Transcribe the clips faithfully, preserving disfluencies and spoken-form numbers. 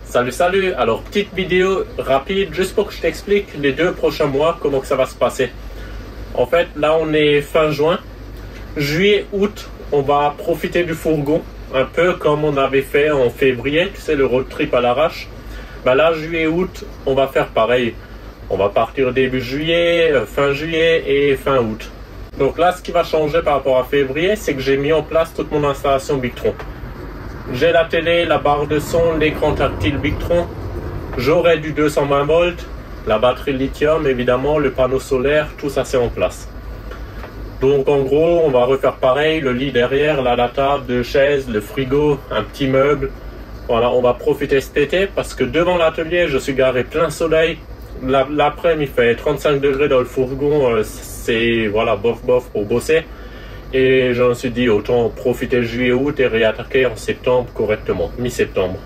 Salut salut, alors petite vidéo rapide juste pour que je t'explique les deux prochains mois comment que ça va se passer. En fait là on est fin juin, juillet, août on va profiter du fourgon un peu comme on avait fait en février, tu sais le road trip à l'arrache. Ben là juillet, août on va faire pareil, on va partir début juillet, fin juillet et fin août. Donc là ce qui va changer par rapport à février c'est que j'ai mis en place toute mon installation Bictron. J'ai la télé, la barre de son, l'écran tactile Bictron. J'aurai du deux cent vingt volts, la batterie lithium évidemment, le panneau solaire, tout ça c'est en place. Donc en gros on va refaire pareil, le lit derrière, là, la table, deux chaises, le frigo, un petit meuble. Voilà, on va profiter cet été parce que devant l'atelier je suis garé plein soleil. L'après-midi il fait trente-cinq degrés dans le fourgon, c'est voilà bof bof pour bosser. Et je me suis dit autant profiter juillet août et réattaquer en septembre correctement, mi-septembre.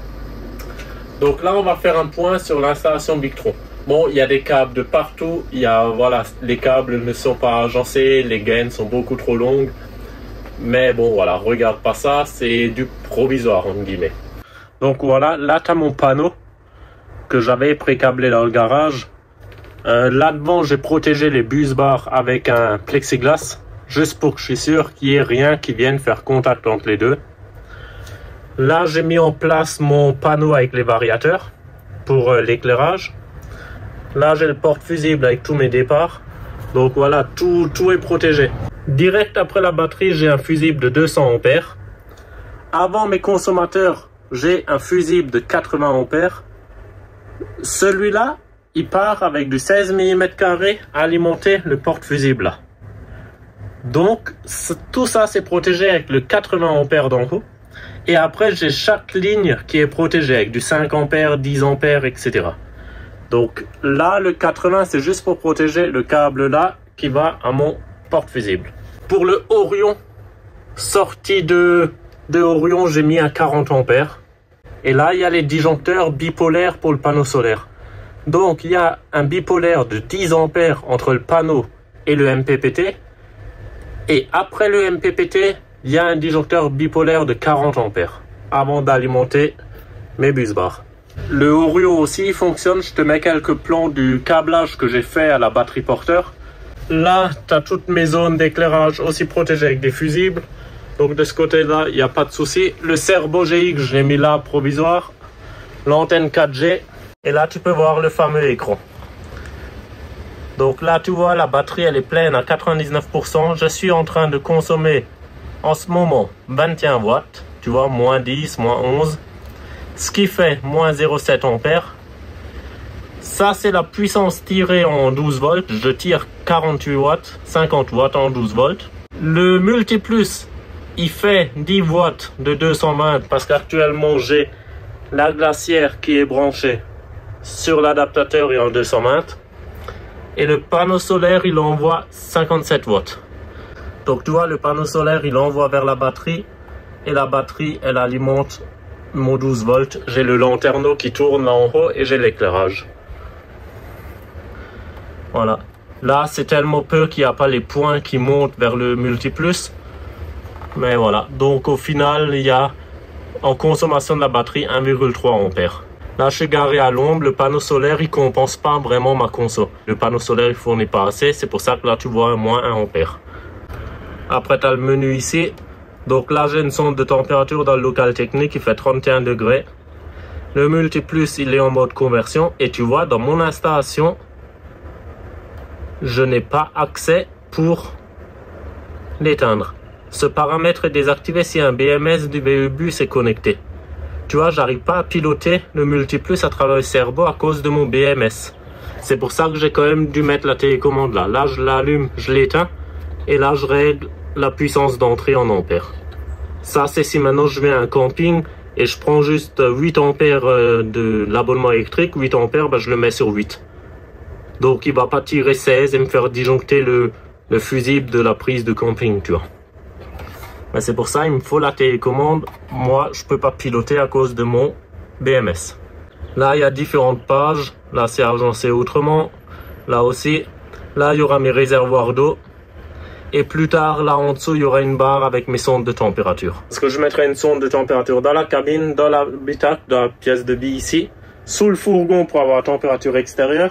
Donc là on va faire un point sur l'installation Bictron. Bon, il y a des câbles de partout, il y a voilà, les câbles ne sont pas agencés, les gaines sont beaucoup trop longues. Mais bon voilà, regarde pas ça, c'est du provisoire entre guillemets. Donc voilà, là tu as mon panneau que j'avais pré-câblé dans le garage. Euh, là devant j'ai protégé les bus bars avec un plexiglas. Juste pour que je suis sûr qu'il n'y ait rien qui vienne faire contact entre les deux. Là, j'ai mis en place mon panneau avec les variateurs pour euh, l'éclairage. Là, j'ai le porte-fusible avec tous mes départs. Donc voilà, tout, tout est protégé. Direct après la batterie, j'ai un fusible de deux cents ampères. Avant mes consommateurs, j'ai un fusible de quatre-vingts ampères. Celui-là, il part avec du seize millimètres carrés à alimenter le porte-fusible là. Donc tout ça c'est protégé avec le quatre-vingts ampères d'en haut. Et après j'ai chaque ligne qui est protégée avec du cinq ampères, dix ampères, et cetera. Donc là le quatre-vingts c'est juste pour protéger le câble là qui va à mon porte-fusible. Pour le Orion, sortie de, de Orion j'ai mis un quarante ampères. Et là il y a les disjoncteurs bipolaires pour le panneau solaire. Donc il y a un bipolaire de dix ampères entre le panneau et le M P P T. Et après le M P P T, il y a un disjoncteur bipolaire de quarante ampères avant d'alimenter mes bus bars. Le Orion aussi fonctionne, je te mets quelques plans du câblage que j'ai fait à la batterie porteur. Là, tu as toutes mes zones d'éclairage aussi protégées avec des fusibles. Donc de ce côté-là, il n'y a pas de souci. Le Cerbo G X, je l'ai mis là provisoire. L'antenne quatre G. Et là, tu peux voir le fameux écran. Donc là, tu vois, la batterie, elle est pleine à quatre-vingt-dix-neuf pour cent. Je suis en train de consommer en ce moment vingt et un watts. Tu vois, moins dix, moins onze. Ce qui fait moins zéro virgule sept ampères. Ça, c'est la puissance tirée en douze volts. Je tire quarante-huit watts, cinquante watts en douze volts. Le Multiplus, il fait dix watts de deux cent vingt parce qu'actuellement, j'ai la glacière qui est branchée sur l'adaptateur et en deux cent vingt. Et le panneau solaire, il envoie cinquante-sept watts. Donc tu vois, le panneau solaire, il envoie vers la batterie. Et la batterie, elle alimente mon douze volts. J'ai le lanterneau qui tourne là en haut et j'ai l'éclairage. Voilà. Là, c'est tellement peu qu'il n'y a pas les points qui montent vers le Multiplus. Mais voilà. Donc au final, il y a en consommation de la batterie un virgule trois ampères. Là, je suis garé à l'ombre, le panneau solaire, il compense pas vraiment ma conso. Le panneau solaire, il fournit pas assez, c'est pour ça que là, tu vois un moins un ampère. Après, tu as le menu ici. Donc là, j'ai une sonde de température dans le local technique, il fait trente et un degrés. Le Multiplus, il est en mode conversion. Et tu vois, dans mon installation, je n'ai pas accès pour l'éteindre. Ce paramètre est désactivé si un B M S du V E bus est connecté. Tu vois, j'arrive pas à piloter le Multiplus à travers le Cerbo à cause de mon B M S. C'est pour ça que j'ai quand même dû mettre la télécommande là. Là, je l'allume, je l'éteins. Et là, je règle la puissance d'entrée en ampères. Ça, c'est si maintenant je vais à un camping et je prends juste huit ampères de l'abonnement électrique. huit ampères, ben, je le mets sur huit. Donc, il va pas tirer seize et me faire disjoncter le, le fusible de la prise de camping, tu vois. Mais c'est pour ça il me faut la télécommande. Moi, je peux pas piloter à cause de mon B M S. Là, il y a différentes pages. Là, c'est agencé autrement. Là aussi. Là, il y aura mes réservoirs d'eau. Et plus tard, là en dessous, il y aura une barre avec mes sondes de température. Parce que je mettrai une sonde de température dans la cabine, dans l'habitacle, dans la pièce de vie ici, sous le fourgon pour avoir la température extérieure.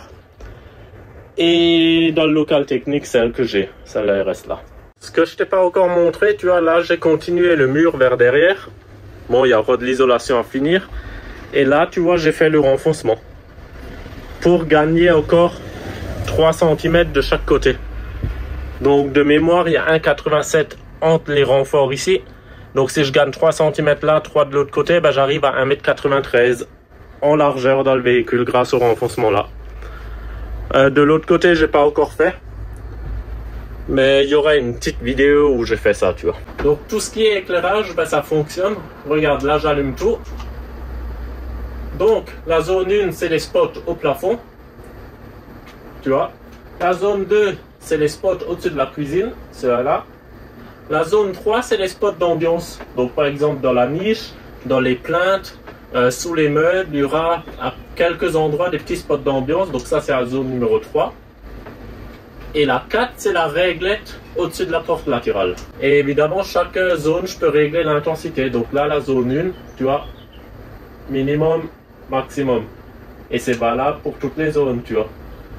Et dans le local technique, celle que j'ai, celle-là elle reste là. Ce que je t'ai pas encore montré, tu vois, là j'ai continué le mur vers derrière. Bon, il y aura de l'isolation à finir. Et là, tu vois, j'ai fait le renfoncement. Pour gagner encore trois centimètres de chaque côté. Donc de mémoire, il y a un virgule quatre-vingt-sept entre les renforts ici. Donc si je gagne trois centimètres là, trois de l'autre côté, ben, j'arrive à un mètre quatre-vingt-treize en largeur dans le véhicule grâce au renfoncement là. Euh, de l'autre côté, j'ai pas encore fait. Mais il y aura une petite vidéo où j'ai fait ça, tu vois. Donc tout ce qui est éclairage, ben, ça fonctionne. Regarde, là j'allume tout. Donc la zone un, c'est les spots au plafond. Tu vois. La zone deux, c'est les spots au-dessus de la cuisine, ceux-là. La zone trois, c'est les spots d'ambiance. Donc par exemple dans la niche, dans les plaintes, euh, sous les meubles, il y aura à quelques endroits des petits spots d'ambiance. Donc ça, c'est la zone numéro trois. Et la quatre, c'est la réglette au-dessus de la porte latérale. Et évidemment, chaque zone, je peux régler l'intensité. Donc là, la zone un, tu vois, minimum, maximum. Et c'est valable pour toutes les zones, tu vois.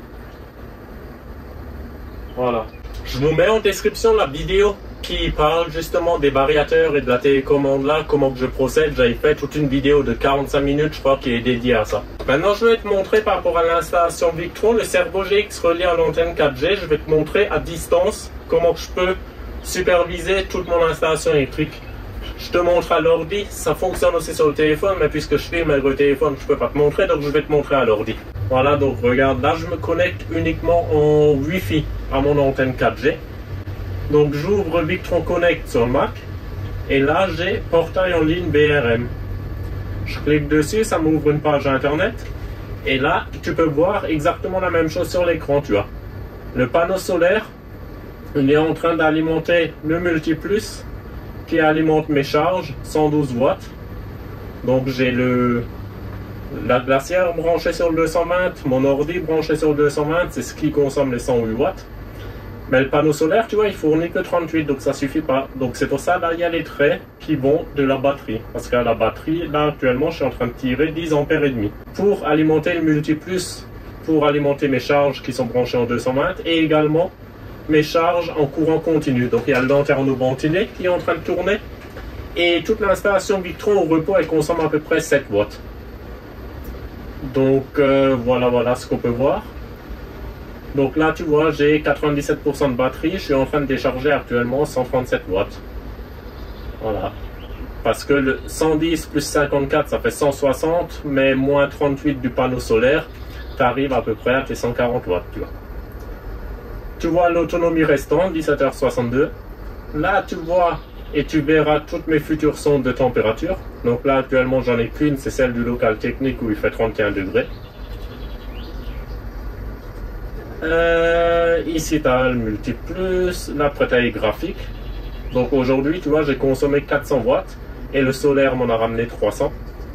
Voilà. Je vous mets en description la vidéo qui parle justement des variateurs et de la télécommande là, comment que je procède. J'avais fait toute une vidéo de quarante-cinq minutes, je crois, qui est dédiée à ça. Maintenant, je vais te montrer par rapport à l'installation Victron, le Servo G X relié à l'antenne quatre G. Je vais te montrer à distance comment je peux superviser toute mon installation électrique. Je te montre à l'ordi, ça fonctionne aussi sur le téléphone, mais puisque je filme avec le téléphone, je peux pas te montrer, donc je vais te montrer à l'ordi. Voilà, donc regarde, là je me connecte uniquement en Wi-Fi à mon antenne quatre G. Donc j'ouvre Victron Connect sur le Mac, et là j'ai portail en ligne B R M. Je clique dessus, ça m'ouvre une page internet, et là tu peux voir exactement la même chose sur l'écran, tu vois. Le panneau solaire, il est en train d'alimenter le Multiplus, qui alimente mes charges, cent douze watts. Donc j'ai le la glacière branchée sur le deux cent vingt, mon ordi branché sur le deux cent vingt, c'est ce qui consomme les cent huit watts. Mais le panneau solaire, tu vois, il fournit que trente-huit, donc ça suffit pas. Donc c'est pour ça, là, il y a les traits qui vont de la batterie. Parce qu'à la batterie, là, actuellement, je suis en train de tirer dix ampères et demi. Pour alimenter le Multiplus, pour alimenter mes charges qui sont branchées en deux cent vingt, et également mes charges en courant continu. Donc il y a le lanterneau ventilé qui est en train de tourner. Et toute l'installation Victron au repos, elle consomme à peu près sept watts. Donc euh, voilà, voilà ce qu'on peut voir. Donc là, tu vois, j'ai quatre-vingt-dix-sept pour cent de batterie. Je suis en train de décharger actuellement cent trente-sept watts. Voilà. Parce que le cent dix plus cinquante-quatre, ça fait cent soixante. Mais moins trente-huit du panneau solaire, tu arrives à peu près à tes cent quarante watts, tu vois. Tu vois l'autonomie restante, dix-sept heures soixante-deux. Là, tu vois et tu verras toutes mes futures sondes de température. Donc là, actuellement, j'en ai qu'une, c'est celle du local technique où il fait trente et un degrés. Euh, ici, tu as le Multiplus, l'appareil graphique. Donc aujourd'hui, tu vois, j'ai consommé quatre cents watts et le solaire m'en a ramené trois cents.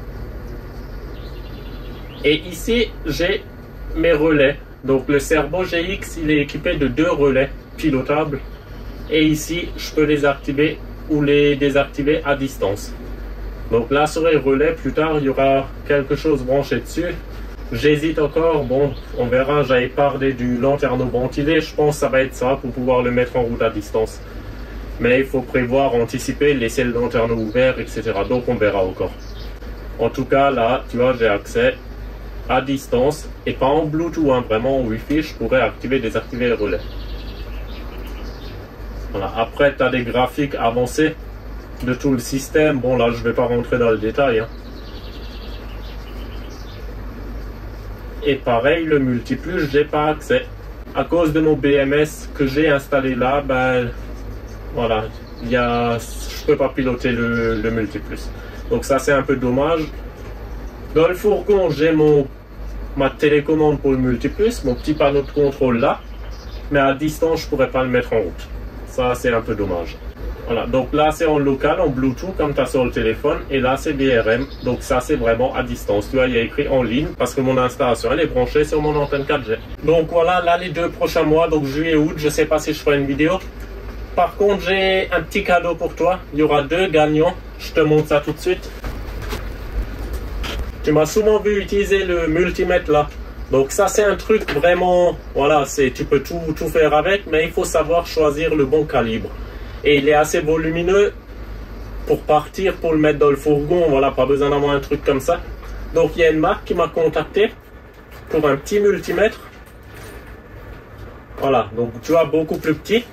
Et ici, j'ai mes relais. Donc le Servo G X, il est équipé de deux relais pilotables. Et ici, je peux les activer ou les désactiver à distance. Donc là, sur les relais, plus tard, il y aura quelque chose branché dessus. J'hésite encore, bon, on verra, j'avais parlé du lanterneau ventilé, je pense que ça va être ça pour pouvoir le mettre en route à distance. Mais il faut prévoir, anticiper, laisser le lanterneau ouvert, et cetera. Donc on verra encore. En tout cas, là, tu vois, j'ai accès à distance et pas en Bluetooth, hein, vraiment en Wi-Fi, je pourrais activer et désactiver les relais. Voilà. Après, tu as des graphiques avancés de tout le système. Bon, là, je vais pas rentrer dans le détail, hein. Et pareil, le Multiplus, j'ai pas accès. À cause de mon B M S que j'ai installé là, ben voilà, il y a, je peux pas piloter le, le Multiplus. Donc ça, c'est un peu dommage. Dans le fourgon, j'ai mon ma télécommande pour le Multiplus, mon petit panneau de contrôle là. Mais à distance, je pourrais pas le mettre en route. Ça, c'est un peu dommage. Voilà, donc là c'est en local, en Bluetooth comme tu as sur le téléphone, et là c'est B R M, donc ça c'est vraiment à distance. Tu vois, il y a écrit en ligne parce que mon installation elle est branchée sur mon antenne quatre G. Donc voilà, là les deux prochains mois, donc juillet août, je sais pas si je ferai une vidéo. Par contre, j'ai un petit cadeau pour toi. Il y aura deux gagnants. Je te montre ça tout de suite. Tu m'as souvent vu utiliser le multimètre là. Donc ça, c'est un truc vraiment... Voilà, c'est tu peux tout, tout faire avec, mais il faut savoir choisir le bon calibre. Et il est assez volumineux pour partir, pour le mettre dans le fourgon. Voilà, pas besoin d'avoir un truc comme ça. Donc il y a une marque qui m'a contacté pour un petit multimètre. Voilà, donc tu vois, beaucoup plus petit.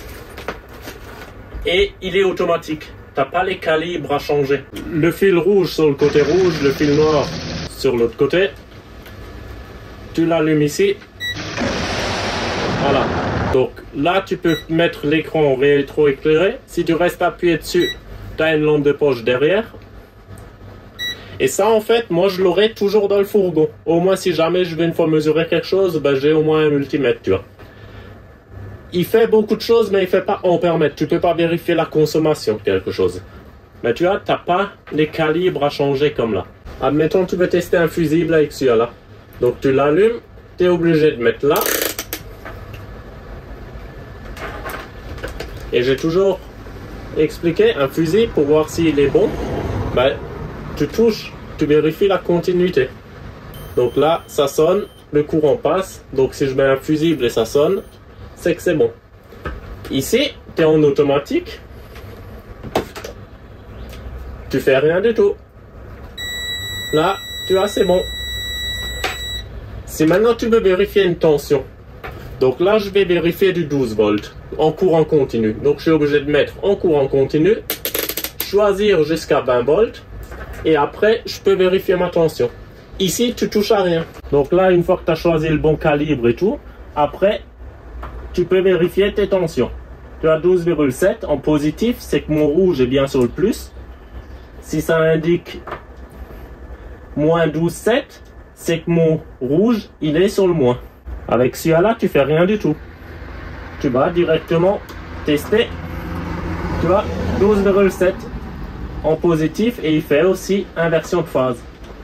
Et il est automatique. Tu n'as pas les calibres à changer. Le fil rouge sur le côté rouge, le fil noir sur l'autre côté. Tu l'allumes ici. Voilà. Donc là, tu peux mettre l'écran rétroéclairé. Si tu restes appuyé dessus, tu as une lampe de poche derrière. Et ça, en fait, moi, je l'aurai toujours dans le fourgon. Au moins, si jamais je veux une fois mesurer quelque chose, ben, j'ai au moins un multimètre, tu vois. Il fait beaucoup de choses, mais il ne fait pas ampèremètre. Tu ne peux pas vérifier la consommation de quelque chose. Mais tu vois, tu n'as pas les calibres à changer comme là. Admettons, tu veux tester un fusible avec celui-là. Donc, tu l'allumes, tu es obligé de mettre là. Et j'ai toujours expliqué un fusible pour voir s'il est bon. Ben, tu touches, tu vérifies la continuité. Donc là, ça sonne, le courant passe. Donc, si je mets un fusible et ça sonne, c'est que c'est bon. Ici, tu es en automatique. Tu fais rien du tout. Là, tu vois, c'est bon. Si maintenant tu veux vérifier une tension, donc là, je vais vérifier du douze volts en courant continu. Donc, je suis obligé de mettre en courant continu, choisir jusqu'à vingt volts, et après, je peux vérifier ma tension. Ici, tu touches à rien. Donc là, une fois que tu as choisi le bon calibre et tout, après, tu peux vérifier tes tensions. Tu as douze virgule sept en positif, c'est que mon rouge est bien sur le plus. Si ça indique moins douze virgule sept, c'est que mon rouge, il est sur le moins. Avec celui-là, tu fais rien du tout. Tu vas directement tester. Tu vois, douze virgule sept en positif et il fait aussi inversion de phase.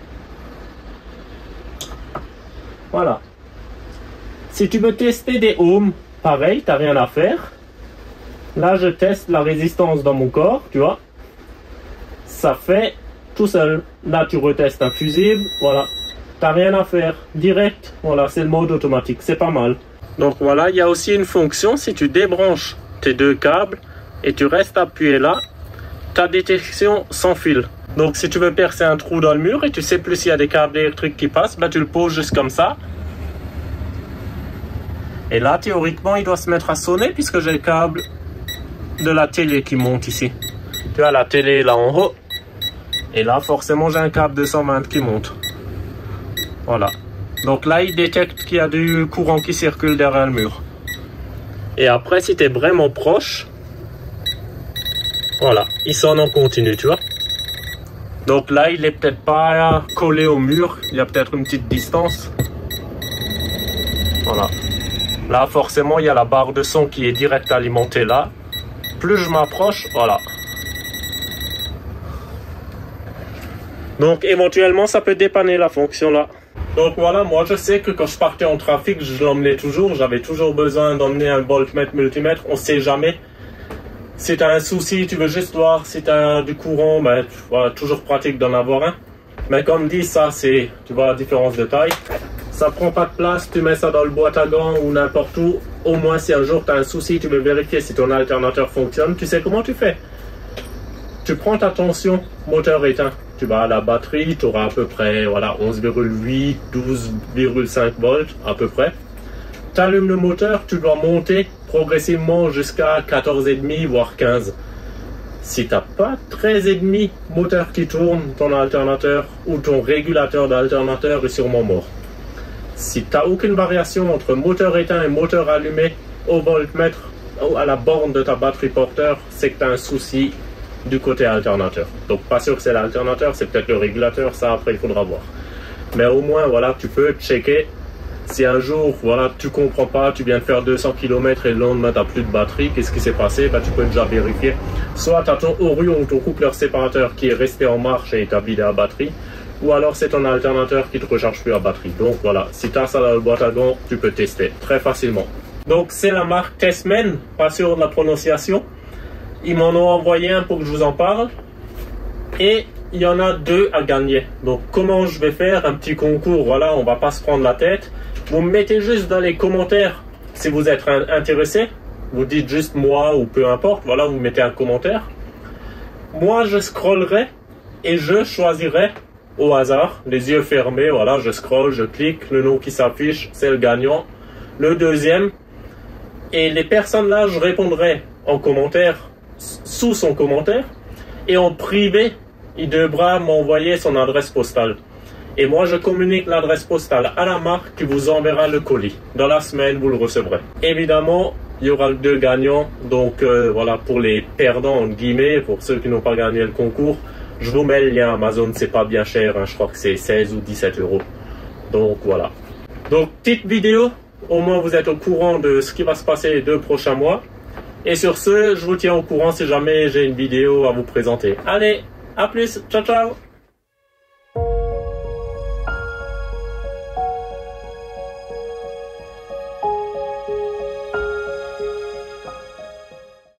Voilà. Si tu veux tester des ohms, pareil, tu n'as rien à faire. Là, je teste la résistance dans mon corps, tu vois. Ça fait tout seul. Là, tu retestes un fusible, voilà. Tu n'as rien à faire. Direct, voilà, c'est le mode automatique, c'est pas mal. Donc voilà, il y a aussi une fonction, si tu débranches tes deux câbles et tu restes appuyé là, ta détection sans fil. Donc si tu veux percer un trou dans le mur et tu sais plus s'il y a des câbles électriques qui passent, bah, tu le poses juste comme ça. Et là, théoriquement, il doit se mettre à sonner puisque j'ai le câble de la télé qui monte ici. Tu vois, la télé là en haut. Et là, forcément, j'ai un câble deux cent vingt qui monte. Voilà. Donc là, il détecte qu'il y a du courant qui circule derrière le mur. Et après, si tu es vraiment proche, voilà, il sonne en continu, tu vois. Donc là, il est peut-être pas collé au mur. Il y a peut-être une petite distance. Voilà. Là, forcément, il y a la barre de son qui est direct alimentée là. Plus je m'approche, voilà. Donc, éventuellement, ça peut dépanner la fonction là. Donc voilà, moi je sais que quand je partais en trafic, je l'emmenais toujours. J'avais toujours besoin d'emmener un voltmètre, multimètre. On ne sait jamais. Si tu as un souci, tu veux juste voir si tu as du courant, ben, voilà, toujours pratique d'en avoir un. Mais comme dit, ça c'est, tu vois la différence de taille. Ça prend pas de place, tu mets ça dans le boîte à gants ou n'importe où. Au moins si un jour tu as un souci, tu veux vérifier si ton alternateur fonctionne, tu sais comment tu fais. Tu prends ta tension, moteur éteint. Tu vas à la batterie, tu auras à peu près voilà, onze virgule huit, douze virgule cinq volts à peu près. Tu allumes le moteur, tu dois monter progressivement jusqu'à quatorze virgule cinq voire quinze. Si tu n'as pas treize virgule cinq moteur qui tourne, ton alternateur ou ton régulateur d'alternateur est sûrement mort. Si tu n'as aucune variation entre moteur éteint et moteur allumé au voltmètre ou à la borne de ta batterie porteur, c'est que tu as un souci du côté alternateur. Donc pas sûr que c'est l'alternateur, c'est peut-être le régulateur, ça après il faudra voir. Mais au moins voilà, tu peux checker. Si un jour voilà, tu comprends pas, tu viens de faire deux cents kilomètres et le lendemain tu n'as plus de batterie, qu'est-ce qui s'est passé? Bah, tu peux déjà vérifier. Soit tu as ton Orion ou ton coupleur séparateur qui est resté en marche et tu as vidé la batterie, ou alors c'est ton alternateur qui ne te recharge plus la batterie. Donc voilà, si tu as ça dans le boîte à gants, tu peux tester très facilement. Donc c'est la marque Tessman, pas sûr de la prononciation. Ils m'en ont envoyé un pour que je vous en parle. Et il y en a deux à gagner. Donc comment je vais faire un petit concours, voilà, on va pas se prendre la tête. Vous me mettez juste dans les commentaires si vous êtes intéressé. Vous dites juste moi ou peu importe, voilà, vous mettez un commentaire. Moi je scrollerai et je choisirai au hasard, les yeux fermés, voilà, je scrolle, je clique, le nom qui s'affiche, c'est le gagnant. Le deuxième, et les personnes là, je répondrai en commentaire, sous son commentaire, et en privé, il devra m'envoyer son adresse postale. Et moi, je communique l'adresse postale à la marque qui vous enverra le colis. Dans la semaine, vous le recevrez. Évidemment, il y aura deux gagnants. Donc euh, voilà, pour les perdants, entre guillemets, pour ceux qui n'ont pas gagné le concours, je vous mets le lien Amazon, c'est pas bien cher, hein, je crois que c'est seize ou dix-sept euros. Donc voilà. Donc petite vidéo, au moins vous êtes au courant de ce qui va se passer les deux prochains mois. Et sur ce, je vous tiens au courant si jamais j'ai une vidéo à vous présenter. Allez, à plus, ciao ciao.